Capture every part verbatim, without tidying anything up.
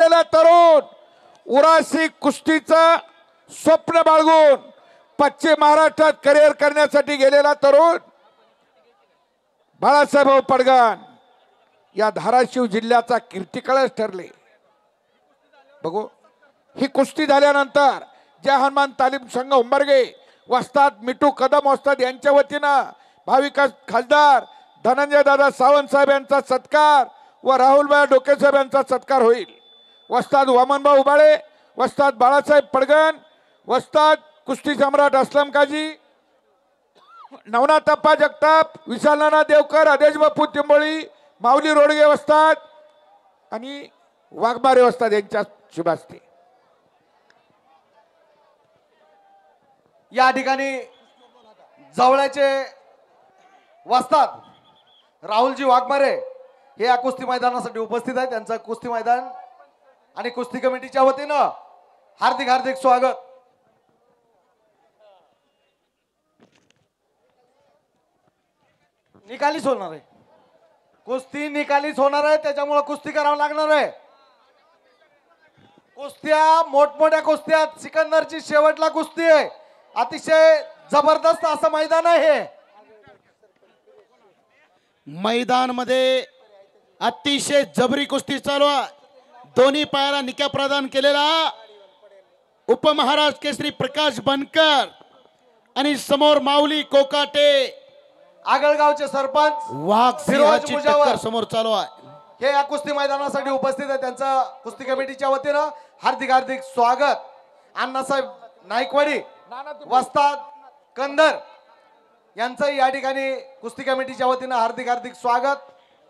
झालेला तरुण, उरासी कुस्तीचं स्वप्न बाळगून पश्चिम महाराष्ट्रात करिअर करण्यासाठी गेलेला तरुण बाळासाहेब पडगण या धाराशिव जिल्ह्याचा कीर्तिकळस ठरले। बघू ही कुस्ती झाल्यानंतर जय हनुमान तालीम संघ उंबरगे वस्ताद मिठू कदम वस्ताद यांच्या वतीनं भाविक खासदार धनंजय दादा सावंत साहेब यांचा सत्कार व राहुलभाई डोके साहेब यांचा सत्कार होईल। वस्ताद वामनभाऊ उबाळे, वस्ताद बाळासाहेब पडगण, वस्ताद कुस्ती सम्राट असलम काजी, नवनाथप्पा जगताप, विशालनाना देवकर, आदेश बापू तिंबोळी, माऊली रोडगे वस्ताद आणि वाघमारे वस्ताद यांच्या शुभ हस्ते या ठिकाणी जवळचे वस्ताद राहुलजी वाघमारे हे या कुस्ती मैदानासाठी उपस्थित आहेत। त्यांचं कुस्ती मैदान आणि कुस्ती कमिटीच्या वतीनं हार्दिक हार्दिक स्वागत। निकालीच होणार आहे, कुस्ती निकालीच होणार आहे, त्याच्यामुळे कुस्ती करावं लागणार आहे। कुस्त्या मोठमोठ्या कुस्त्या, सिकंदरची शेवटला कुस्ती आहे, अतिशय जबरदस्त असं मैदान आहे। मैदान मध्ये अतिशय जबरी कुस्ती चालू आहे। दोन्ही पायाला निक्या प्रदान केलेला उपमहाराज केसरी प्रकाश बनकर आणि समोर माऊली कोकाटे आगळगावचे सरपंच वाघ फिरोज मुजावर समोर चालू आहे। हे या कुस्ती मैदानासाठी उपस्थित आहे, त्यांचं कुस्ती कमिटीच्या वतीनं हार्दिक हार्दिक स्वागत। अण्णासाहेब नाईकवाडी वस्ताद कंदर यांचं या ठिकाणी कुस्ती कमिटीच्या वतीनं हार्दिक हार्दिक स्वागत।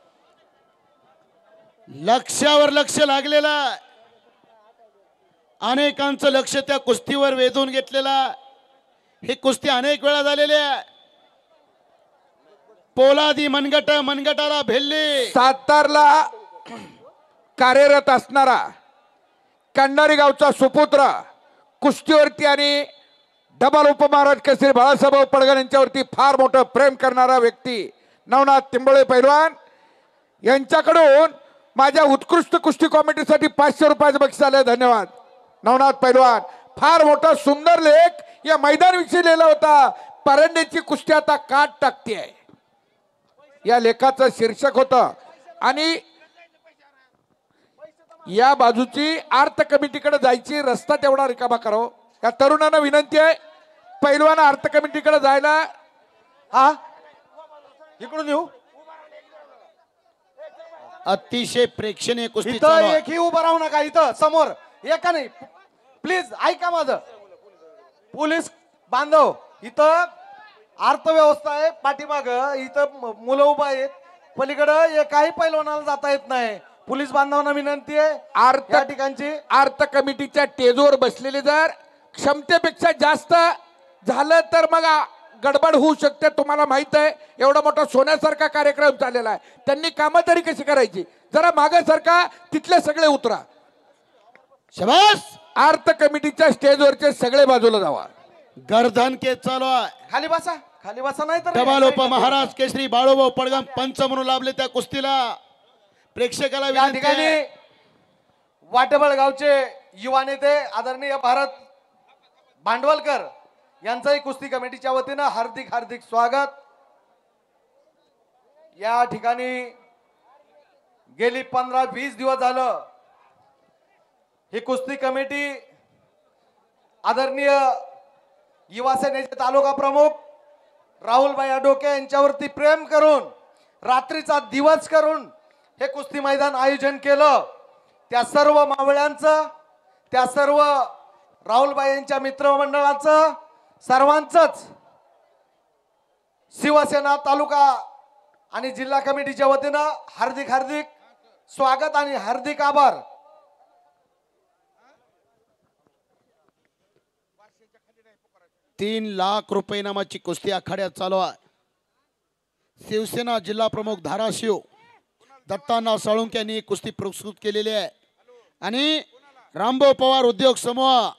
लक्षावर लक्ष लागलेला, अनेकांचं लक्ष त्या कुस्तीवर वेधून घेतलेला। ही कुस्ती अनेक वेळा झालेली आहे। पोलादी मनगट मनगटाला भेलली। सातारला कार्यरत असणारा कंडारी गावचा सुपुत्र कुस्तीवरती आणि डबल उपमहाराज केसरी बाळासाहेब पडगण यांच्यावरती फार मोठं प्रेम करणारा व्यक्ती नवनाथ तिंबळे पैलवान यांच्याकडून माझ्या उत्कृष्ट कुस्ती कमिटीसाठी पाचशे रुपयाचं बक्षीस आलं। धन्यवाद नवनाथ पैलवान। फार मोठा सुंदर लेख या मैदानाविषयी लिहिला होता, परंडेची कुस्ती आता काट टाकते आहे, या लेखाचं शीर्षक होतं। आणि या बाजूची आर्त कमिटीकडे जायची रस्ता तेवढा रिकामा करावं। या तरुणांना विनंती आहे, पैलवान आर्त कमिटीकडे जायला। हा इकडून येऊ, अतिशय प्रेक्षणीय कुस्ती इथं चालू आहे। एकही उभं राहू नका, इथं समोर एका नाही, प्लीज ऐका माझं। पोलीस बांधव इथं अर्थव्यवस्था आहे, पाठीमाग इथं मुलं उभं आहेत, पलीकडं एकाही पैलवानाला जाता येत नाही। पोलीस बांधवांना विनंती आहे, आर्त या ठिकाणची आर्त कमिटीच्या टेजवर बसलेले जर क्षमतेपेक्षा जास्त झालं तर मग गडबड होऊ शकते। तुम्हाला माहित आहे एवढा मोठा सोन्यासारखा कार्यक्रम चाललेला आहे, त्यांनी कामं तरी कशी करायची, जरा मागे सरका, तिथले सगळे उतरा। शाबास। आर्त कमिटीच्या स्टेजवरचे सगळे बाजूला जावा। गर्दन के चालू आहे। खाली बसा, खाली बसा, नाही तर डबल उपमहाराज केसरी बाळूभाऊ पडगण पंच म्हणून लाभले त्या कुस्तीला। प्रेक्षकाला या विनंती ठिकाणी आहे, वाटेबळ गावचे युवा नेते आदरणीय भारत भांडवलकर यांचंही कुस्ती कमिटीच्या वतीनं हार्दिक हार्दिक स्वागत। या ठिकाणी गेली पंधरा वीस दिवस झालं ही कुस्ती कमिटी आदरणीय युवा सेनेचे तालुका प्रमुख राहुलभाई डोके यांच्यावरती प्रेम करून रात्रीचा दिवस करून हे कुस्ती मैदान आयोजन केलं। त्या सर्व मावळ्यांचं, त्या सर्व राहुलभाई यांच्या मित्रमंडळाचं, सर्वांचंच शिवसेना तालुका आणि जिल्हा कमिटीच्या वतीनं हार्दिक हार्दिक स्वागत आणि हार्दिक आभार। तीन लाख रुपये इनामाची कुस्ती आखाड्यात चालू आहे। शिवसेना जिल्हा प्रमुख धाराशिव दत्ताना साळुंके यांनी कुस्ती प्रस्तुत केलेली आहे आणि रामभाऊ पवार उद्योग समूह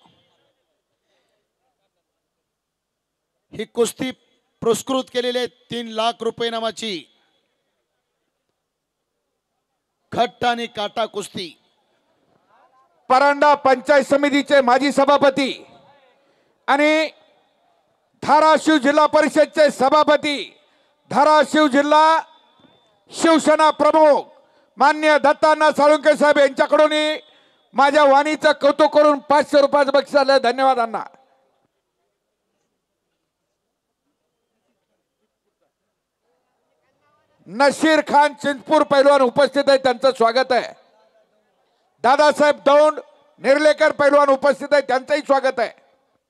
ही कुस्ती पुरस्कृत केलेली आहे। तीन लाख रुपये इनामाची खट्ट आणि काटा कुस्ती। परांडा पंचायत समितीचे माजी सभापती आणि धाराशिव जिल्हा परिषदचे सभापती, धाराशिव जिल्हा शिवसेना प्रमुख मान्य दत्तांना साळुंके साहेब यांच्याकडून माझ्या वाणीचं कौतुक करून पाचशे रुपयाचं बक्षीस आलं. धन्यवाद अण्णा. नशीर खान चिंचपूर पैलवान उपस्थित आहे, त्यांचं स्वागत आहे. दादासाहेब दौंड निर्लेकर पैलवान उपस्थित आहे, त्यांचंही स्वागत आहे.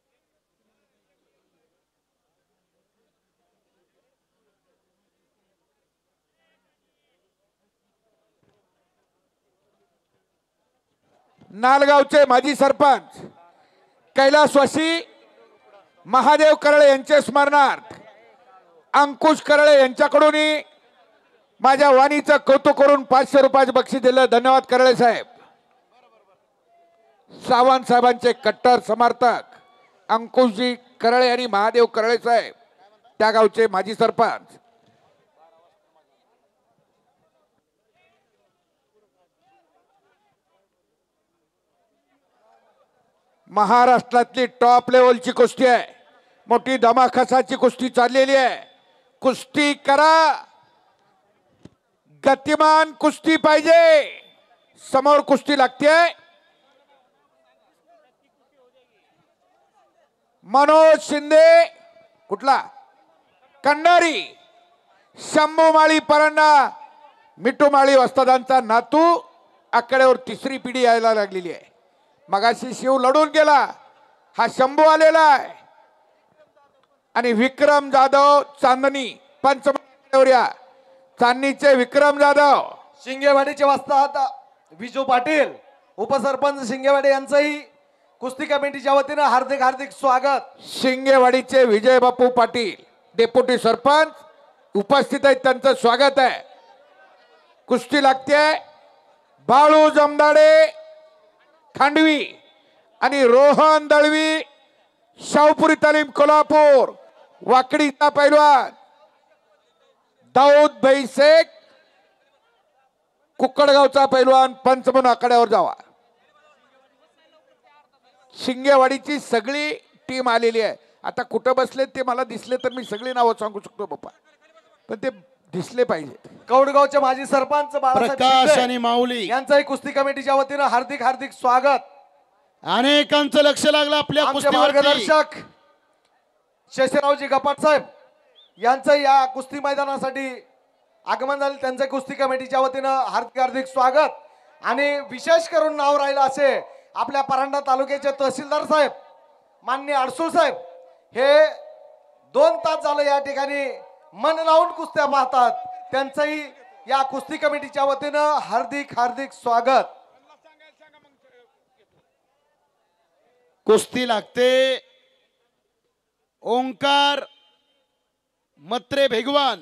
नालगावचे माजी सरपंच कैलासवासी महादेव करळे यांचे स्मरणार्थ अंकुश करळे यांच्याकडून माझ्या वाणीचं कौतुक करून पाचशे रुपयाचे बक्षीस दिलं. धन्यवाद करळे साहेब. सावंत साहेबांचे कट्टर समर्थक अंकुशजी करळे आणि महादेव करळे साहेब, त्या गावचे माजी सरपंच. महाराष्ट्रातली टॉप लेवलची कुस्ती आहे, मोठी धमाकासाची कुस्ती चाललेली आहे. कुस्ती करा, गतिमान कुस्ती पाहिजे. समोर कुस्ती लागते. मनोज शिंदे कुठला कंडारी, शंभू माळी परांडा मिठू माळी वस्तादांचा नातू, आकड्यावर तिसरी पिढी यायला लागलेली आहे. मगाशी शिव लढून गेला, हा शंभू आलेला आहे. आणि विक्रम जाधव चांदणी पंचमहावर या चांदणीचे विक्रम जाधव. शिंगेवाडीचे वस्ताद विजू पाटील उपसरपंच शिंगेवाडी यांचंही कुस्ती कमिटीच्या वतीनं हार्दिक हार्दिक स्वागत. शिंगेवाडीचे विजय बापू पाटील डेप्युटी सरपंच उपस्थित आहेत, त्यांचं स्वागत आहे. कुस्ती लागते. बाळू जमदाडे खांडवी आणि रोहन दळवी शाहपुरी तालीम कोल्हापूर, वाकडीचा पैलवान दाऊद भाई शेख कुक्कडगावचा पैलवान पंच म्हणून आकड्यावर जावा. शिंगेवाडीची सगळी टीम आलेली आहे. आता कुठं बसले ते मला दिसले तर मी सगळी नावं सांगू शकतो बाप्पा, पण ते दिसले पाहिजे. कौडगावचे माजी सरपंच बाळासाहेब प्रकाश शिंदे आणि माऊली यांचंही कुस्ती कमिटीच्या वतीनं हार्दिक हार्दिक स्वागत. अनेकांचं लक्ष लागलं आपल्या आमचे कुस्तीवरती. मार्गदर्शक शेषरावजी गपाट साहेब यांचं या कुस्ती मैदानासाठी आगमन झाले, त्यांचं कुस्ती कमिटीच्या वतीनं हार्दिक हार्दिक स्वागत. आणि विशेष करून नाव राहिलं असे आपल्या परांडा तालुक्याचे तहसीलदार साहेब माननीय अडसूळ साहेब, हे दोन तास झालं या ठिकाणी मन लावून कुस्त्या पाहतात, त्यांचंही या कुस्ती कमिटीच्या वतीनं हार्दिक हार्दिक स्वागत. कुस्ती लागते. ओंकार मत्रे भेगवान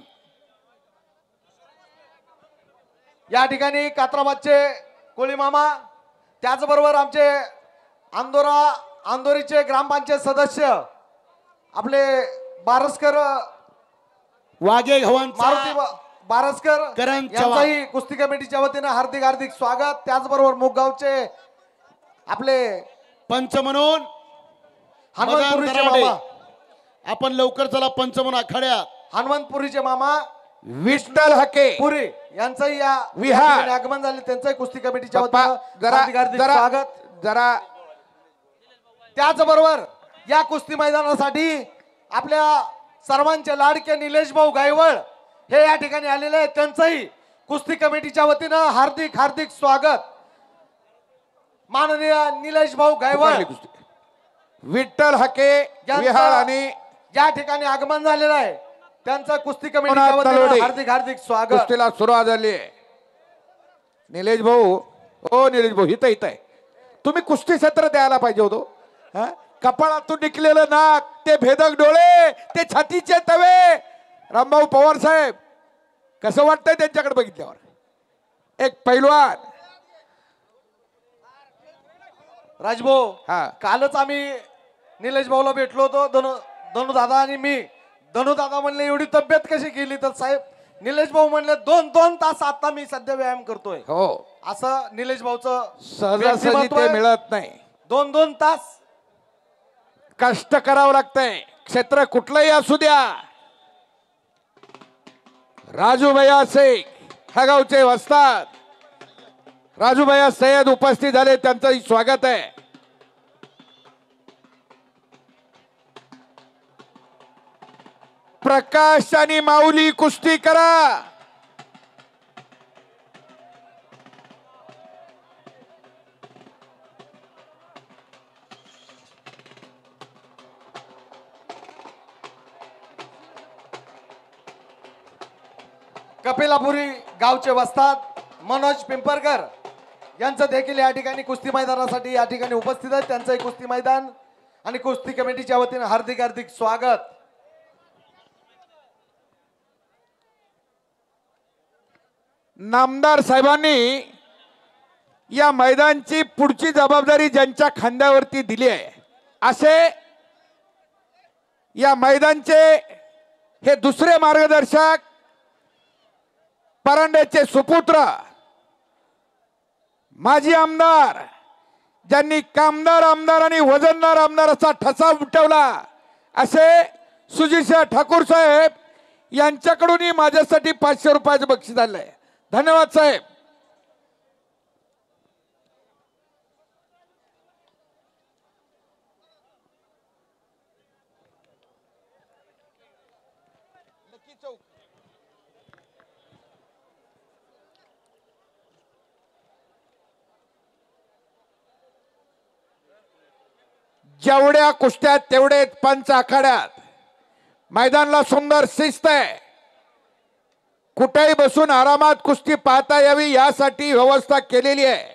या ठिकाणी कात्राबादचे कोळी मामा, त्याचबरोबर आमचे अंदोरा अंदोरीचे ग्रामपंचायत सदस्य आपले बारसकर वाघे मारुती गव्हांचा बा- बारसकर करण चव्हाण. यांचाही कुस्ती कमिटीच्या वतीनं हार्दिक हार्दिक स्वागत. त्याचबरोबर मुगगावचे आपले पंच म्हणून हनुमंतपुरीचे मदान मामा, आपण लवकर चला पंच म्हणून आखाड्यात. हनुमंतपुरीचे मामा विठ्ठल हके पुरी यांचंही या विहार. या ठिकाणी आगमन झाले, त्यांचंही कुस्ती कमिटीच्या बाप्पा, वतीनं जरा हार्दिक हार्दिक जरा स्वागत. जरा त्याचबरोबर या कुस्ती मैदानासाठी आपल्या सर्वांचे लाडके निलेश भाऊ गायवळ हे या ठिकाणी आलेले आहेत, त्यांचंही कुस्ती कमिटीच्या वतीनं हार्दिक हार्दिक स्वागत. माननीय निलेश भाऊ गायवळ उभारली कुस्ती. विठ्ठल हके यांचं विहार आणि या ठिकाणी आगमन झालेलं आहे, त्यांचं कुस्ती कमिटीच्या तलवडे. वतीनं हार्दिक हार्दिक स्वागत. कुस्तीला सुरुवात झाली आहे. निलेश भाऊ, ओ निलेश भाऊ, हित हित आहे. तुम्ही कुस्ती सत्र द्यायला पाहिजे होतो. हा? कपाळातून निघलेलं नाक, ते भेदक डोळे, ते छातीचे तवे. रामभाऊ पवार साहेब, कसं वाटतंय त्यांच्याकडे बघितल्यावर? एक पैलवान. राजभाऊ, हा. कालच आम्ही निलेश भाऊला भेटलो होतो, धनु धनु दादा आणि मी. धनु दादा म्हणले एवढी तब्येत कशी केली, तर साहेब निलेश भाऊ म्हणले दोन दोन तास आता मी सध्या व्यायाम करतोय हो असं निलेश भाऊचं सहजासहजी व्यक्तिमत्व ते आहे. मिळत नाही. दोन दोन तास कष्ट करावं लागतंय. क्षेत्र कुठलंही असू द्या. राजूभैया शेख ह्या गावचे वस्ताद राजूभैया सय्यद उपस्थित झाले, त्यांचंही स्वागत आहे. प्रकाश आणि माऊली कुस्ती करा. कपिलापुरी गावचे वस्ताद मनोज पिंपरकर यांचं देखील या ठिकाणी कुस्ती मैदानासाठी या ठिकाणी उपस्थित आहेत. त्यांचंही कुस्ती मैदान आणि कुस्ती कमिटीच्या वतीने हार्दिक हार्दिक स्वागत. नामदार साहेबांनी या मैदानची पुढची जबाबदारी ज्यांच्या खांद्यावरती दिली आहे असे या मैदानचे हे दुसरे मार्गदर्शक परांड्याचे सुपुत्र माजी आमदार ज्यांनी कामदार आमदार आणि वजनदार आमदार असा ठसा उठवला असे सुजितसिंह ठाकूर साहेब यांच्याकडूनही माझ्यासाठी पाचशे रुपयाचं बक्षीस आलंय. धन्यवाद साहेब. जेवढ्या कुस्त्यात तेवढे पंच आखाड्यात. मैदानाला सुंदर शिस्त आहे. कुठेही बसून आरामात कुस्ती पाहता यावी यासाठी व्यवस्था केलेली आहे.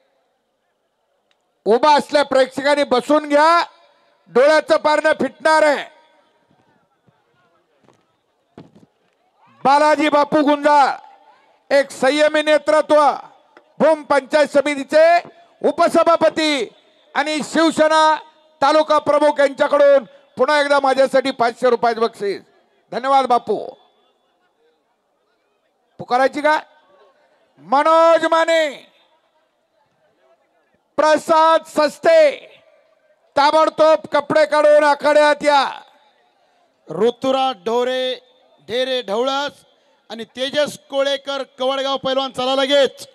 उभा असल्या प्रेक्षकांनी बसून घ्या. डोळ्याचं पारणं फिटणार आहे. बालाजी बापू गुंजाळ एक संयमी नेतृत्व भूम पंचायत समितीचे उपसभापती आणि शिवसेना तालुका प्रमुख यांच्याकडून पुन्हा एकदा माझ्यासाठी पाचशे रुपयाचं बक्षीस. धन्यवाद बापू. पुकारायची का? मनोज माने प्रसाद सस्ते ताबडतोब कपडे काढून आखाड्यात या. ऋतुराज ढोरे ढेरे ढवळास आणि तेजस कोळेकर कवडगाव पैलवान चला लगेच.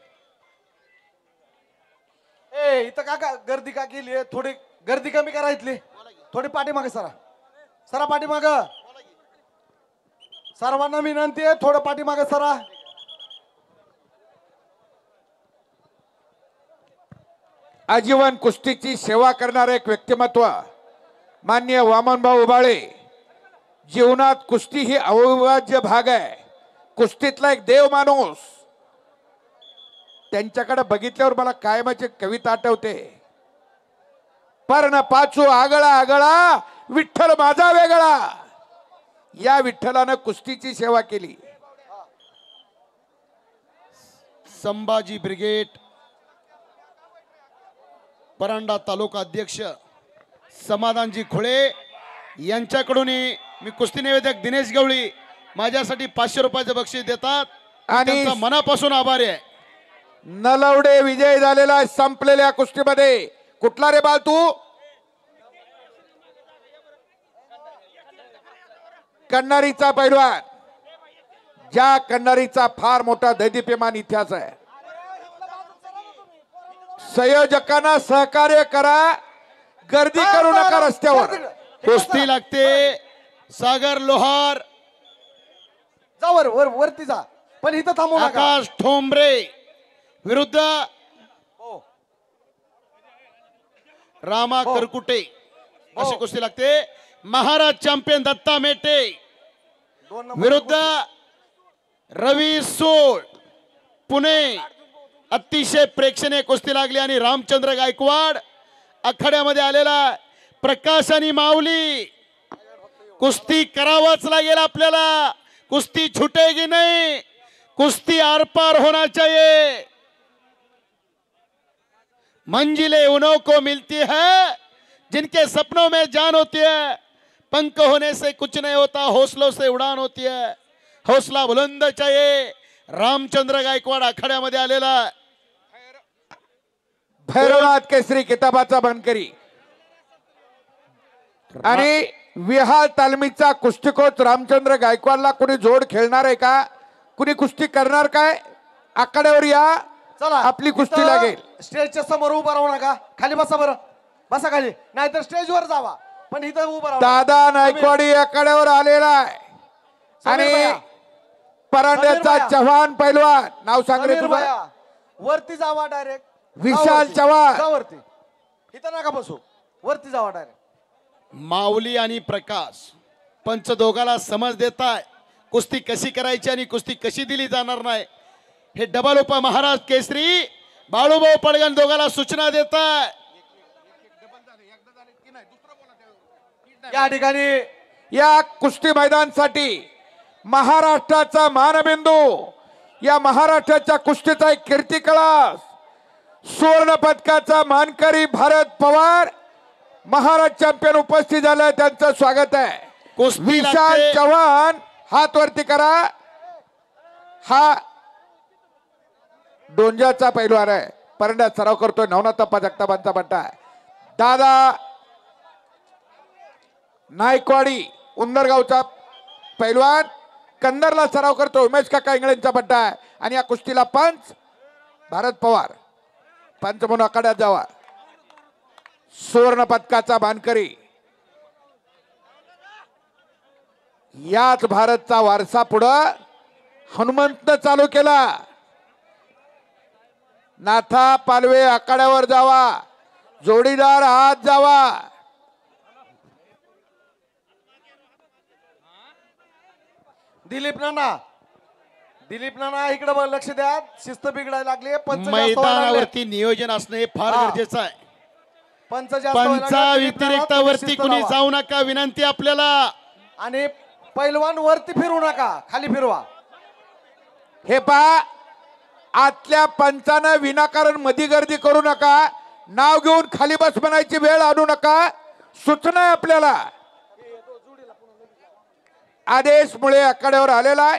ए इथं का का गर्दी का केली? थोडी गर्दी कमी करा. इथली थोडी पाठीमागे सरा सरा पाठीमाग. सर्वांना विनंती आहे थोडं पाठीमागे सरा. आजीवन कुस्तीची सेवा करणारे एक व्यक्तिमत्व माननीय वामनभाऊ उबाळे. जीवनात कुस्ती ही अविभाज्य भाग आहे. कुस्तीतला एक देव माणूस. त्यांच्याकडे बघितल्यावर मला कायमाची कविता आठवते. पर्ण पाचू आगळा आगळा विठ्ठल माझा वेगळा. या विठ्ठलानं कुस्तीची सेवा केली. संभाजी ब्रिगेड परांडा तालुका अध्यक्ष समाधानजी खुळे यांच्याकडून मी कुस्ती निवेदक दिनेश गवळी माझ्यासाठी पाचशे रुपयाचं बक्षीस देतात आणि त्यांचा मनापासून आभारी आहे. नलवडे विजय झालेला संपलेल्या कुस्तीमध्ये. कुठला रे बाल तू? कन्नारीचा पैलवान. ज्या कन्नारीचा फार मोठा दैदिप्यमान इतिहास आहे. संयोजकांना सहकार्य करा. गर्दी करू नका रस्त्यावर. कुस्ती लागते. सागर लोहार जा वर वर वरती जा पण इथं थांबू नका. आकाश ठोंबरे विरुद्ध रामा करकुटे अशी कुस्ती लागते. महाराज चॅम्पियन दत्ता मेटे विरुद्ध रवी सोळ पुणे. अतिशय प्रेक्षणीय कुस्ती लागली आणि रामचंद्र गायकवाड आखाड्यामध्ये आलेला प्रकाश आणि माऊली. कुस्ती करावंच लागेल आपल्याला. कुस्ती छुटेगी नहीं. कुस्ती आर पार होना चाहिए. मंजिलें उन्हों को मिलती है जिनके सपनों में जान होती है. पंख होने से कुछ नहीं होता, हौसलों से उड़ान होती है. हौसला बुलंद चाहिए. रामचंद्र गायकवाड आखाड्यामध्ये आलेला आहे. भैरवनाथ केसरी किताबाचा बनकरी आणि विहार तालमीचा कुस्तीकोच रामचंद्र गायकवाडला कुणी जोड खेळणार आहे का? कुणी कुस्ती करणार काय? आखाड्यावर या, चला आपली कुस्ती इथं लागेल. स्टेजच्या समोर उभा राहू नका. खाली बसा बरं, बसा खाली, नाहीतर स्टेजवर जावा, पण इथं उभा राहू नका. दादा नायकवाडी आखाड्यावर आलेला आहे आणि भैया, परांड्याचा समीर भैया. चव्हाण पैलवान. नाव सांग रे समीर तुझं. भैया, वरती जावा डायरेक्ट. विशाल चव्हाण. वरती, इथं नका बसू, वरती जावा डायरेक्ट. माऊली आणि प्रकाश पंच दोघाला समज देताय कुस्ती कशी करायची आणि कुस्ती कशी दिली जाणार नाही. हे डबल उप महाराज केसरी बाळूभाऊ पडगण दोघाला सूचना देताय. या ठिकाणी या कुस्ती मैदानासाठी महाराष्ट्राचा मानबिंदू, या महाराष्ट्राच्या कुस्तीचा एक कीर्ती कळस, सुवर्ण पदकाचा मानकरी भारत पवार महाराज चॅम्पियन उपस्थित झाले. त्यांचं स्वागत आहे. कुस्ती विशाल लागते. चव्हाण हात वरती करा. हा डोंजाचा पैलवान आहे. परंड्यात सराव करतोय. नवनाथप्पा जगतापांचा बट्टा आहे. दादा नायकवाडी उंदरगावचा पैलवान कंदरला सराव करतो. उमेश काका इंगळेंचा बट्टा आहे आणि या कुस्तीला पंच भारत पवार. पंच म्हणून आखाड्यात जावा. सुवर्ण पदकाचा मानकरी, याच भारतचा वारसा पुढं हनुमंतनं चालू केला. नाथा पालवे आखाड्यावर जावा. जोडीदार हात जावा. दिलीप नाना, दिलीप नाना इकडे बघ, लक्ष द्या. शिस्त बिघडायला लागली. पंच जास्त व्हायला लागले. मैदानावरती नियोजन असणं हे फार हा. गरजेचं आहे. पंच जास्त व्हायला पंचा लागले. दिलीप नाना, व्यतिरिक्त तुम्ही वरती शिस्त कुणी लावा. जाऊ नका विनंती आपल्याला. आणि पैलवान वरती फिरू नका, खाली फिरवा. हे पहा, आतल्या पंचानं विनाकारण मधी गर्दी करू नका. नाव घेऊन खाली बस बनायची वेळ आणू नका. सूचना आहे आपल्याला. आदेश मुळे आखाड्यावर आलेला आहे.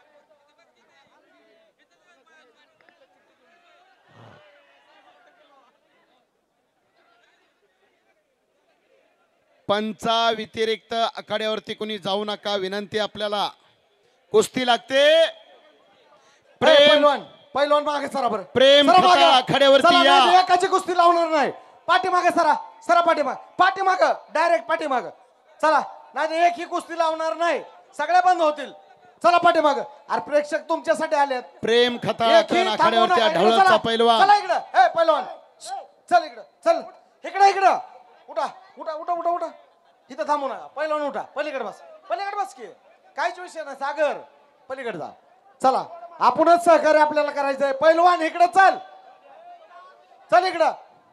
पंचा व्यतिरिक्त आखाड्यावरती कुणी जाऊ नका विनंती आपल्याला. कुस्ती लागते. प्रेम पैलवान, पैलवान मागे सरा बरं. प्रेम सरा मागे. खता आखाड्यावरती चला, या. नाही तर एकाची कुस्ती लावणार नाही. पाठीमागे सरा, सरा पाठीमाग, पाठीमाग, डायरेक्ट पाठीमाग. चला, नाही तर एक ही कुस्ती लावणार नाही. सगळ्या बंद होतील. चला पाठीमाग. अरे प्रेक्षक तुमच्यासाठी आलेत. प्रेम एक खताळकर ही थांबवू आखाड्यावरती नका. इकडं ढवळाचा चला. पैलवान. चला इकडं. ए पैलवान, चल इकडं, चल इकडं, इकडं उठा, उठा, उठा, उठा, उठा. इथं थांबू नका. पैलवान उठा, पलीकडे बस, पलीकडे बस की. काहीच विषय नाही. सागर पलीकडे जा. चला, आपणच सहकार्य आपल्याला करायचंय. पैलवान इकडं चल, चल इकडं.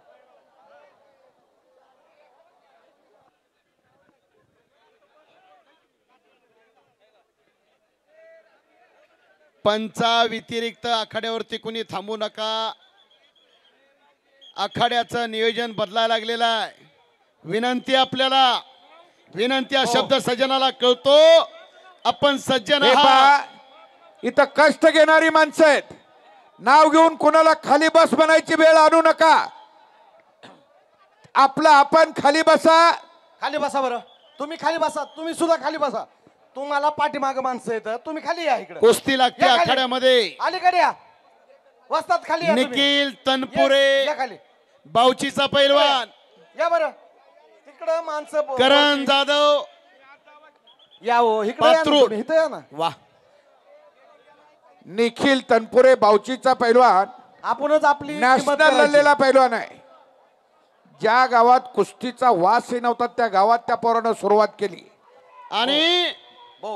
पंचा व्यतिरिक्त आखाड्यावरती कुणी थांबू नका. आखाड्याचं नियोजन बदलायला लागलेलं आहे. विनंती आपल्याला, विनंती. हा शब्द सज्जनाला कळतो. आपण सज्जन हे आहात. पहा, इथं कष्ट घेणारी माणसं आहेत. नाव घेऊन कोणाला खाली बस बनायची वेळ आणू नका. आपलं आपण खाली बसा. खाली बसा बरं. तुम्ही खाली बसा. तुम्ही सुद्धा खाली बसा. तुम्हाला पाठीमाग माणसं येतं. तुम्ही खाली या इकडे. कुस्ती लागते या खाली. आखाड्यामध्ये. अलीकडे या. वस्तात खाली या तुम्ही. निखिल या- तनपुरे या खाली बावचीचा पैलवान. या बरं. तिकडं माणसं ब- करण जाधव या हो इकडे या ना पात्रू. तुम्ही. इथं या ना. वा. निखिल तनपुरे बावचीचा पैलवान आपणच आपली किंमत नॅशनल करायची. लढलेला पैलवान आहे. ज्या गावात कुस्तीचा वासही नव्हता त्या गावात त्या पोरानं सुरुवात केली. आणि हो.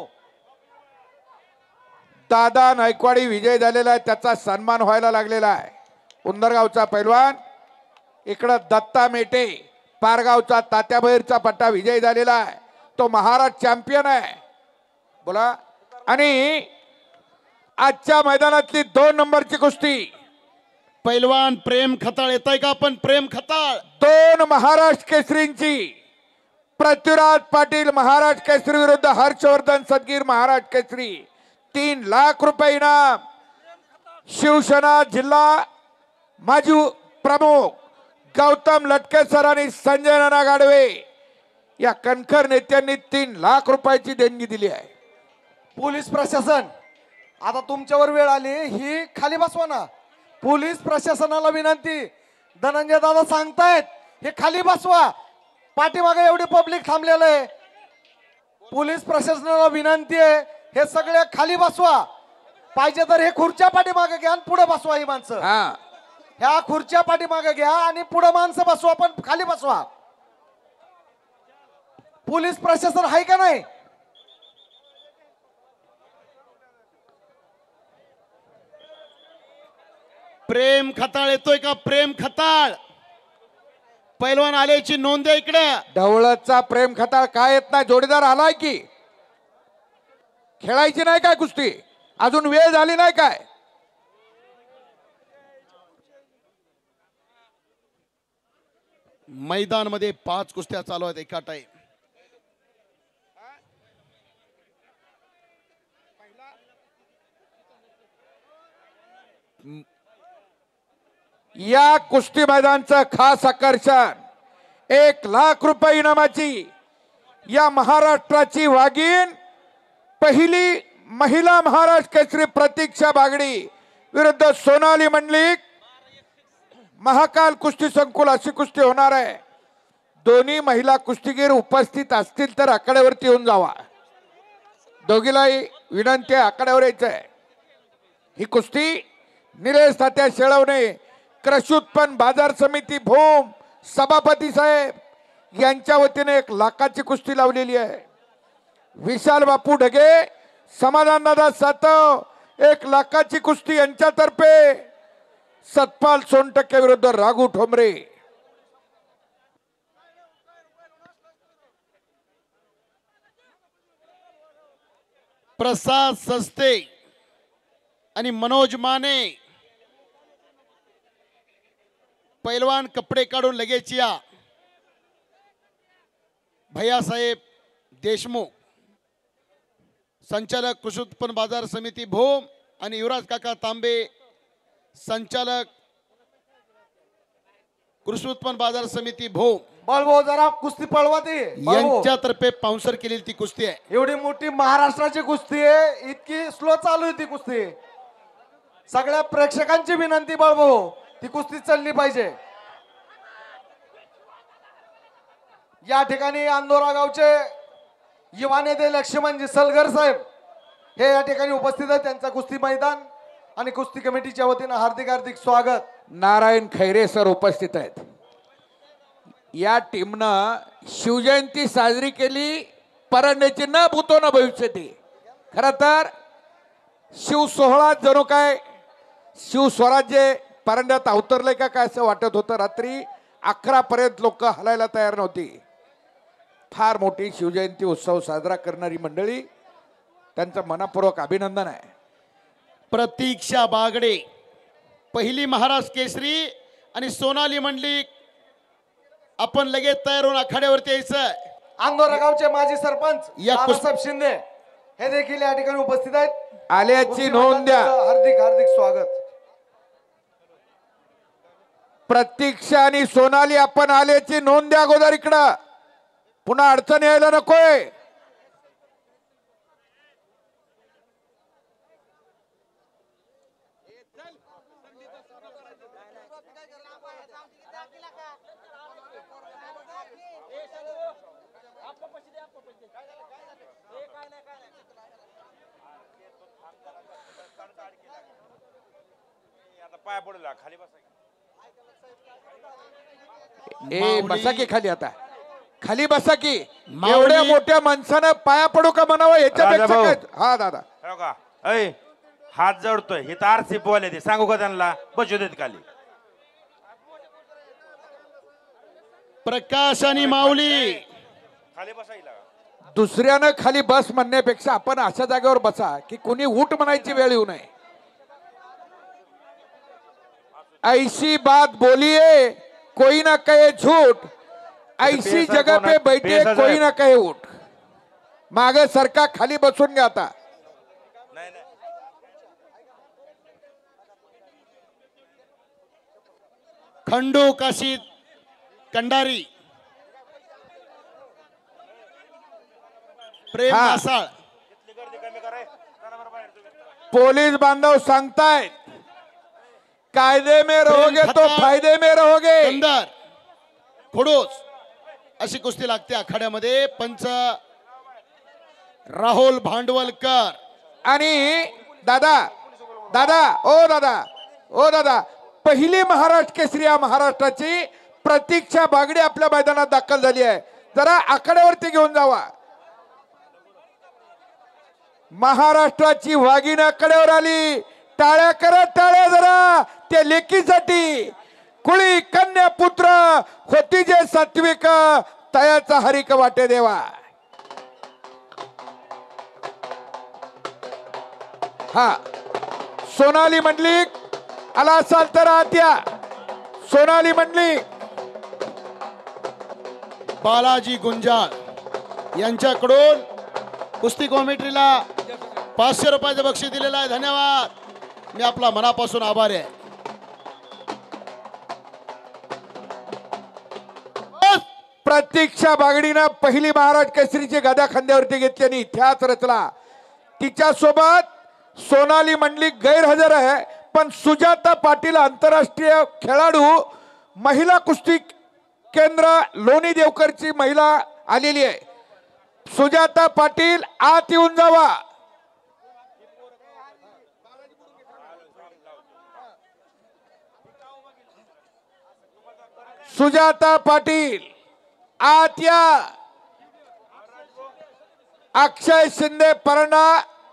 दादा नायकवाडी विजय झालेला आहे. त्याचा सन्मान व्हायला लागलेला आहे. उंदरगावचा पैलवान. इकडं दत्ता मेटे पारगावचा तात्याबैरचा पट्टा विजय झालेला आहे. तो महाराज चॅम्पियन आहे. बोला. आणि आजच्या मैदानातली दोन नंबरची कुस्ती पैलवान प्रेम खताळ येत आहे का आपण? प्रेम खताळ दोन महाराष्ट्र केसरींची. पृथ्वीराज पाटील महाराष्ट्र केसरी विरुद्ध हर्षवर्धन सदगीर महाराष्ट्र केसरी. तीन लाख रुपये इनाम शिवसेना जिल्हा माजी प्रमुख गौतम लटके सर आणि संजय नाना गाडवे या कणखर नेत्यांनी तीन लाख रुपयाची देणगी दिली आहे. पोलीस प्रशासन आता तुमच्यावर वेळ आली, ही खाली बसवा ना. पोलीस प्रशासनाला विनंती, धनंजय दादा सांगतायत हे खाली बसवा. पाठीमागे एवढी पब्लिक थांबलेलं आहे. पोलीस प्रशासनाला विनंती आहे हे सगळे खाली बसवा. पाहिजे तर हे खुर्च्या पाठीमागे घ्या आणि पुढे बसवा. ही माणसं हा ह्या खुर्च्या पाठीमागे घ्या आणि पुढे माणसं बसवा, पण खाली बसवा. पोलीस प्रशासन आहे का नाही? प्रेम खताळ येतोय का? प्रेम खताळ पैलवान आल्याची नोंद द्या इकडे. ढवळचा प्रेम खताळ काय येत नाही? जोडीदार आलाय की खेळायची नाही काय कुस्ती? अजून वेळ झाली नाही काय? मैदान मध्ये पाच कुस्त्या चालू आहेत एका टाइम. या कुस्ती मैदानचं खास आकर्षण एक लाख रुपये इनामाची या महाराष्ट्राची वाघीण पहिली महिला महाराष्ट्र केसरी प्रतीक्षा बागडी विरुद्ध सोनाली मंडलिक महाकाल कुस्ती संकुल अशी कुस्ती होणार आहे. दोन्ही महिला कुस्तीगीर उपस्थित असतील तर आकड्यावरती येऊन जावा. दोघीलाही विनंती आहे आकड्यावर यायचं आहे. ही कुस्ती निलेश तात्या शेळवणे कृषी उत्पन्न बाजार समिती भूम सभापती साहेब यांच्या वतीने एक लाखाची कुस्ती लावलेली आहे. विशाल बापू ढगे समाधान दादा सातव एक लाखाची कुस्ती यांच्यातर्फे सतपाल सोनटक्के विरुद्ध राघू ठोंबरे. प्रसाद सस्ते आणि मनोज माने पैलवान कपडे काढून लगेच या. भैयासाहेब देशमुख संचालक कृषी उत्पन्न बाजार समिती भूम आणि युवराज काका तांबे संचालक कृषी उत्पन्न बाजार समिती भूम बळभाऊ जरा कुस्ती पळवा ती. बळभाऊ, यांच्यातर्फे पाउन्सर केलेली ती कुस्ती आहे. एवढी मोठी महाराष्ट्राची कुस्ती आहे, इतकी स्लो चालू आहे ती कुस्ती. सगळ्या प्रेक्षकांची विनंती बळभाऊ, ती कुस्ती चालली पाहिजे. या ठिकाणी अंदोरा गावचे युवा नेते लक्ष्मणजी सलगर साहेब हे या ठिकाणी उपस्थित आहेत. त्यांचा कुस्ती मैदान आणि कुस्ती कमिटीच्या वतीनं हार्दिक हार्दिक स्वागत. नारायण खैरे सर उपस्थित आहेत. या टीमनं शिवजयंती साजरी केली, परंड्याची न भूतो न भविष्यती. खर तर शिव सोहळा जणू काय शिवस्वराज्य परंड्यात अवतरले का काय असं वाटत होतं. रात्री अकरा पर्यंत लोक हलायला तयार नव्हती. फार मोठी शिवजयंती उत्सव साजरा करणारी मंडळी, त्यांचं मनापूर्वक अभिनंदन आहे. प्रतीक्षा बागडे पहिली महाराष्ट्र केसरी आणि सोनाली मंडलिक आपण लगेच तयार होऊन आखाड्यावरती यायचं. अंदोरा गावचे माजी सरपंच या कुस्ती- दादासाहेब शिंदे हे देखील या ठिकाणी उपस्थित आहेत. आल्याची नोंद द्या. हार्दिक हार्दिक स्वागत. प्रतीक्षा आणि सोनाली आपण आल्याची नोंद द्या अगोदर. इकडं पुन्हा अडचण यायला नकोय. पाया पडला खाली बसा. ए बसा की खाली, आता खाली बसा की. माऊली- एवढ्या मोठ्या माणसानं पाया पडू का म्हणावं याच्यापेक्षा राजाभाऊ. काय? हा दादा हो का? ऐ हात जडतोय हे तर आरसी बोले ते सांगू का त्यांना? बसू देत खाली. प्रकाश आणि माऊली खाली बसायला दुसऱ्यानं खाली बस म्हणण्यापेक्षा आपण अशा जागेवर बसा की कोणी उठ म्हणायची वेळ येऊ नये. ऐसी बात बोलिए कोई ना कहे झूठ, ऐसी पेशा जगह कोण पे आहे? बैठे पेशा कोई साहेब. ना कहे उठ. मागे सरका खाली बसून घ्या आता. नाही नाही खंडू काशी कंडारी, प्रेम हा. मासाळ, पोलीस बांधव सांगतायत कायदे में रहोगे तो खताळ, फायदे में रहोगे. कंदर, खुडूस अशी कुस्ती लागते आखाड्यामध्ये. पंच राहुल भांडवलकर. आणि दादा दादा ओ दादा ओ दादा पहिली महाराष्ट्र केसरी या महाराष्ट्राची प्रतीक्षा बागडे आपल्या मैदानात दाखल झाली आहे. जरा आकड्यावरती घेऊन जावा. महाराष्ट्राची वाघीण आकड्यावर आली. टाळ्या करत टाळ्या जरा त्या लेकीसाठी. कुळी कन्या पुत्र होती जे सात्विक तयाचा हरिक वाटे देवा. हा सोनाली मंडलिक आला असाल तर आत्या. सोनाली मंडलिक बालाजी गुंजाळ यांच्याकडून कुस्ती कॉमेंट्रीला पाचशे रुपयाचं बक्षीस दिलेलं आहे. धन्यवाद. मी आपला मनापासून आभारी आहे. प्रतीक्षा बागडीनं पहिली महाराज केसरीची गदा खांद्यावरती घेतली आणि इतिहास रचला. तिच्या सोबत सोनाली मंडलिक गैरहजर आहे, पण सुजाता पाटील आंतरराष्ट्रीय खेळाडू महिला कुस्ती केंद्र लोणी देवकरची महिला आलेली आहे. सुजाता पाटील आत येऊन जावा. सुजाता पाटील आत या. अक्षय शिंदे परंडा,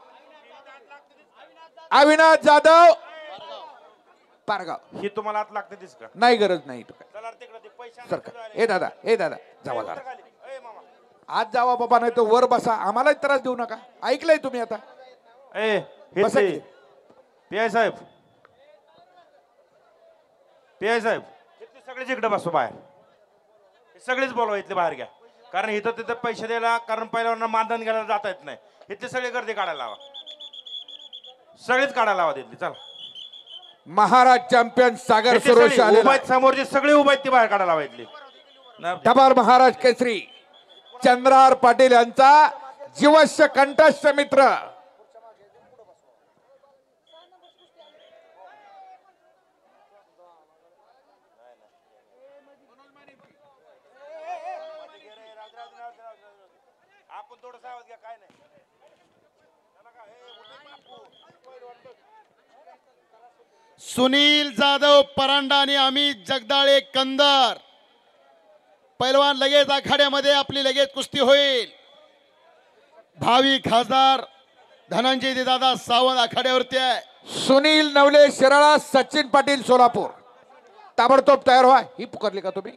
अविनाश जाधव पारगाव. ही तुम्हाला आत लागते दिस का? नाही गरज नाही. चला तिकडे ते पैसे सर का हे दादा हे दादा जावा जरा आज जावा बाबा, नाही तर वर बसा. आम्हालाही त्रास देऊ नका. ऐकलंय तुम्ही आता. ए हे बसा ते की. पी आय साहेब पी आय साहेब इथले सगळेच इकडे बसो बाहेर. हे सगळेच बोलवा इथले बाहेर घ्या. कारण इथं तिथं पैसे द्यायला, कारण पहिल्यावर मानधन घ्यायला जाता येत नाही. इथले सगळे गर्दी काढायला लावा. सगळेच काढायला लावा तिथली. चला महाराज चॅम्पियन सागर सुरोश आलेला. उभा समोरचे सगळे उभा आहेत, ती बाहेर काढायला लावा इथली. डबार महाराज केसरी चंद्रहार पाटील यांचा जीवस्य कंठस्थ मित्र. आपण थोडं आवाज घ्या, काय नाही. सुनील जाधव परांडा आणि अमित जगदाळे कंदर. पैलवान लगेच आखाड्यामध्ये आपली लगेच कुस्ती होईल. भावी खासदार धनंजय दादा सावंत आखाड्यावरती आहे. सुनील नवले शिराळा, सचिन पाटील सोलापूर. ताबडतोब तयार व्हा. ही पुकारली का तुम्ही?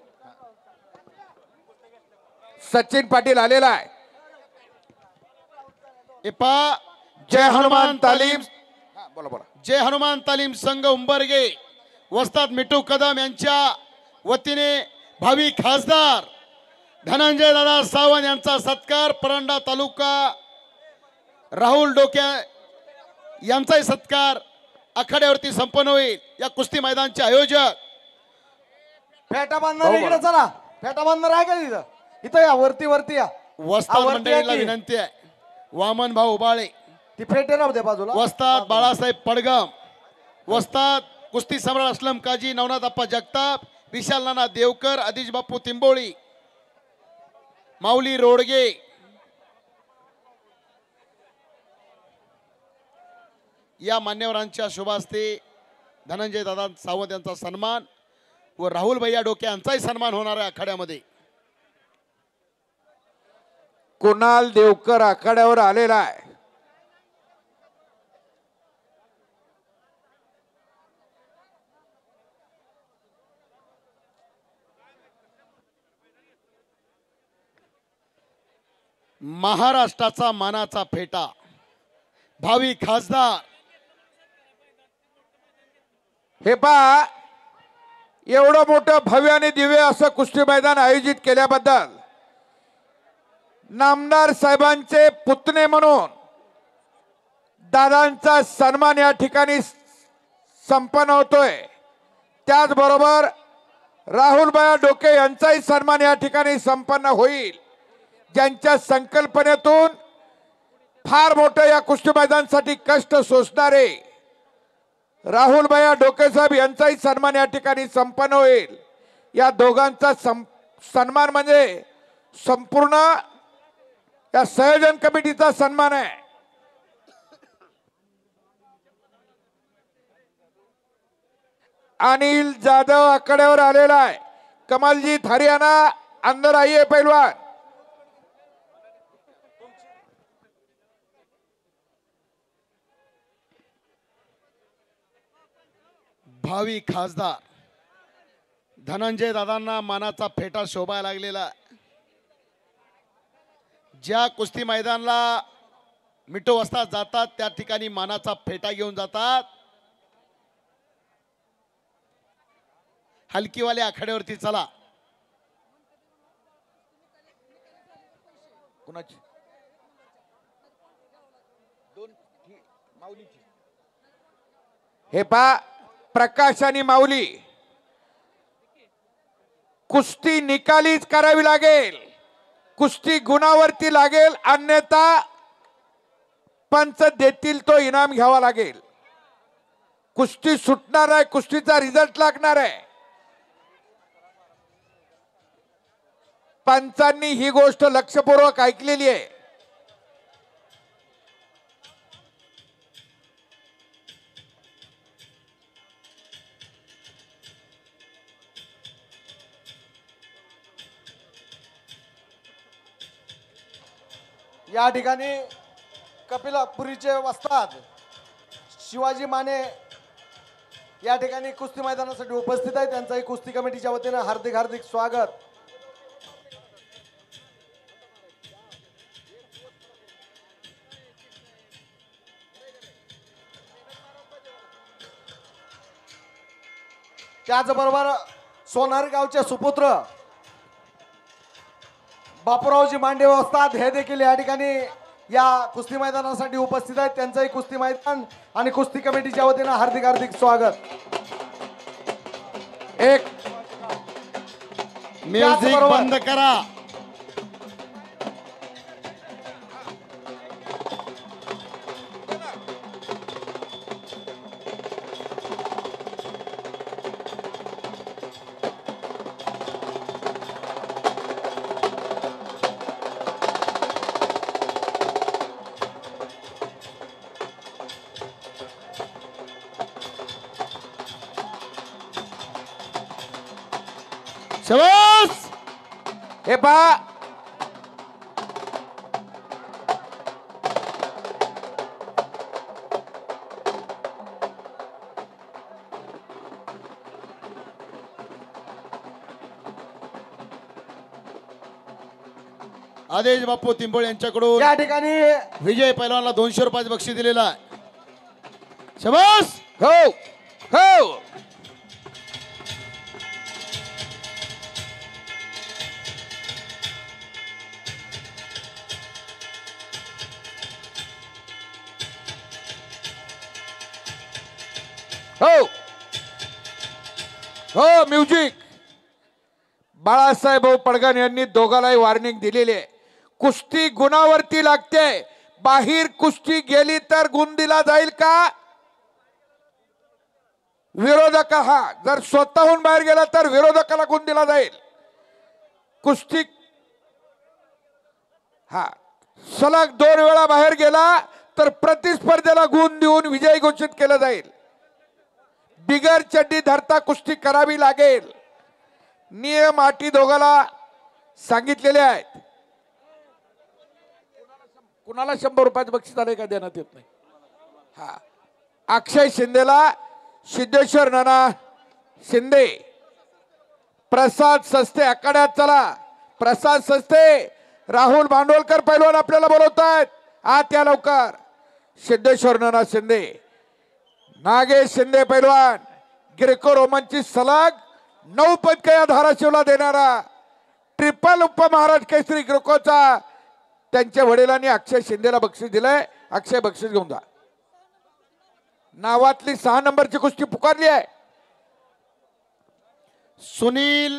सचिन पाटील आलेला आहे. इपा जय हनुमान तालीम. हा, बोला बोला. जय हनुमान तालीम संघ उंबरगे वस्ताद मिठू कदम यांच्या वतीने भावी खासदार धनंजय दादा सावंत यांचा सत्कार. परंडा तालुका राहुल डोक्या यांचाही सत्कार आखाड्यावरती संपन्न होईल. या कुस्ती मैदानचे आयोजक फेटा बांधणार इकडे चला. फेटा बांधणार आहे का तिथं? इथं या वरती वरती या. वस्ताद हा, वरती मंडळीला आहे की? विनंती आहे. वामन भाऊ उबाळे, ती फेटे राहू दे बाजूला. वस्ताद बाळासाहेब पडगम, वस्ताद कुस्ती सम्राट असलम काजी, नवनाथ अप्पा जगताप, विशाल नाना देवकर, आदिश बापू तिंबोळी, माऊली रोडगे, या मान्यवरांच्या शुभास्ते धनंजय दादा सावंत यांचा सन्मान व राहुल भैया डोके यांचाही सन्मान होणार आहे आखाड्यामध्ये. कुणाल देवकर आखाड्यावर आलेला आहे. महाराष्ट्राचा मानाचा फेटा भावी खासदार. हे पहा, एवढं मोठं भव्य आणि दिव्य असं कुस्ती मैदान आयोजित केल्याबद्दल नामदार साहेबांचे पुतणे म्हणून दादांचा सन्मान या ठिकाणी संपन्न होतोय. त्याचबरोबर राहुलबाया डोके यांचाही सन्मान या ठिकाणी संपन्न होईल, ज्यांच्या संकल्पनेतून फार मोठं या कुस्ती मैदानासाठी कष्ट सोसणारे राहुलबाया डोके साहेब यांचाही सन्मान या ठिकाणी संपन्न होईल। या दोघांचा सन्मान म्हणजे संपूर्ण या संयोजन कमिटीचा सन्मान आहे। अनिल जाधव आकड्यावर आलेला आहे। कमलजीत हरियाणा अंदर आइए पहलवान। भावी खासदार धनंजय दादांना मानाचा फेटा शोभायला लागलेला। ज्या कुस्ती मैदानाला मिठो वाजता जातात त्या ठिकाणी मानाचा फेटा घेऊन जातात। हलकीवाले आखाड्यावरती चला। कुणाची दोन माऊलीची हे पा प्रकाश आणि माऊली कुस्ती निकालीच करावी लागेल, कुस्ती गुणावरती लागेल, अन्यथा पंच देतील तो इनाम घ्यावा लागेल। कुस्ती सुटणार आहे, कुस्तीचा रिझल्ट लागणार आहे। पंचांनी ही गोष्ट लक्षपूर्वक ऐकलेली आहे। या ठिकाणी कपिलपुरीचे वस्ताद शिवाजी माने या ठिकाणी कुस्ती मैदानासाठी उपस्थित आहे। त्यांचाही कुस्ती कमिटीच्या वतीने हार्दिक हार्दिक स्वागत। त्याचबरोबर सोनार गावचे सुपुत्र बापूरावजी मांडे वस्ताद हे देखील या ठिकाणी या कुस्ती मैदानासाठी उपस्थित आहेत। त्यांचंही कुस्ती मैदान आणि कुस्ती कमिटीच्या वतीने हार्दिक हार्दिक स्वागत। एक म्युझिक बंद करा। शाबास। हे पा आदेश बापू तिंबोळे यांच्याकडून या ठिकाणी विजय पैलवानला दोनशे रुपयाचे बक्षीस दिलेला आहे। शाबास। हो हो हो हो म्युझिक। बाळासाहेब पडगण यांनी दोघांनाही वॉर्निंग दिलेली आहे। कुस्ती गुणावरती लागते, बाहेर कुस्ती गेली तर गुण दिला जाईल का? विरोधक हा जर स्वतःहून बाहेर गेला तर विरोधकाला गुण दिला जाईल। कुस्ती हा सलग दोन वेळा बाहेर गेला तर प्रतिस्पर्धेला गुण देऊन विजयी घोषित केलं जाईल। बिगर चड्डी धरता कुस्ती करावी लागेल। नियम अटी दोघाला सांगितलेले आहेत। कुणाला शंभर रुपयाचं बक्षीस आले का देण्यात येत नाही। हा अक्षय शिंदेला सिद्धेश्वर नाना शिंदे, प्रसाद सस्ते आकड्यात चला। प्रसाद सस्ते राहुल भांडवलकर पैलवान आपल्याला बोलवतायत, आत या लवकर। सिद्धेश्वर नाना शिंदे, नागेश शिंदे पैलवान ग्रेको रोमनची सलग नऊ पदक या धाराशिवला देणारा ट्रिपल उपमहाराज केसरी ग्रेकोचा त्यांच्या वडिलांनी अक्षय शिंदेला बक्षीस दिलंय। अक्षय बक्षीस घेऊन जा। नावातली सहा नंबरची कुस्ती पुकारली आहे। सुनील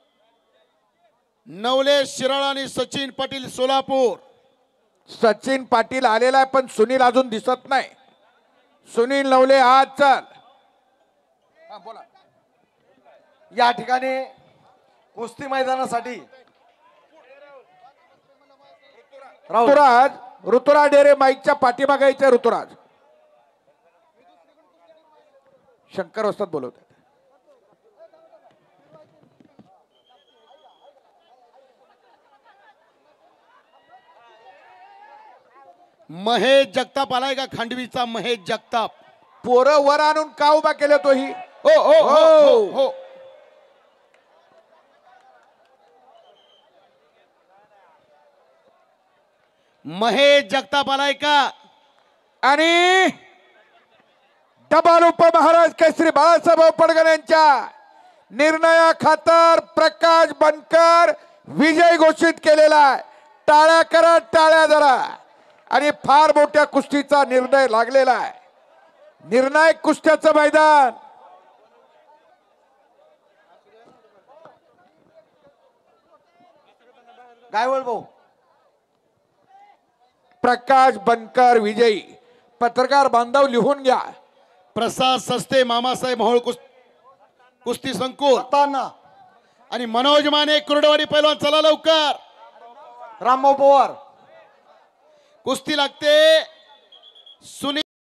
नवले शिराळ आणि सचिन पाटील सोलापूर. सचिन पाटील आलेला आहे पण सुनील अजून दिसत नाही. सुनील नवले आज चल. हा, बोला. या ठिकाणी कुस्ती मैदानासाठी राहुल ऋतुराज ऋतुराज डेरे माईकच्या पाठीमागे यायचे. ऋतुराज शंकर वस्ताद बोलवतात. महेश जगताप आलाय का? खांडवीचा महेश जगताप. पोरं वर आणून का उभा केलं तो ही? हो हो हो हो हो. महेश जगताप आलाय का? आणि डबल उपमहाराज केसरी बाळासाहेब पडगण यांच्या निर्णया खातर प्रकाश बनकर विजय घोषित केलेला आहे. टाळ्या करा, टाळ्या जरा. आणि फार मोठ्या कुस्तीचा निर्णय लागलेला आहे. निर्णायक कुस्त्याचं मैदान. गायवळ भाऊ प्रकाश बनकर विजयी. पत्रकार बांधव लिहून घ्या. प्रसाद सस्ते मामासाहेब मोहोळ कुस- कुस्ती संकुल ताना आणि मनोज माने कुर्डवाडी पैलवान. चला लवकर, रामभाऊ पवार कुस्ती लागते. सुनील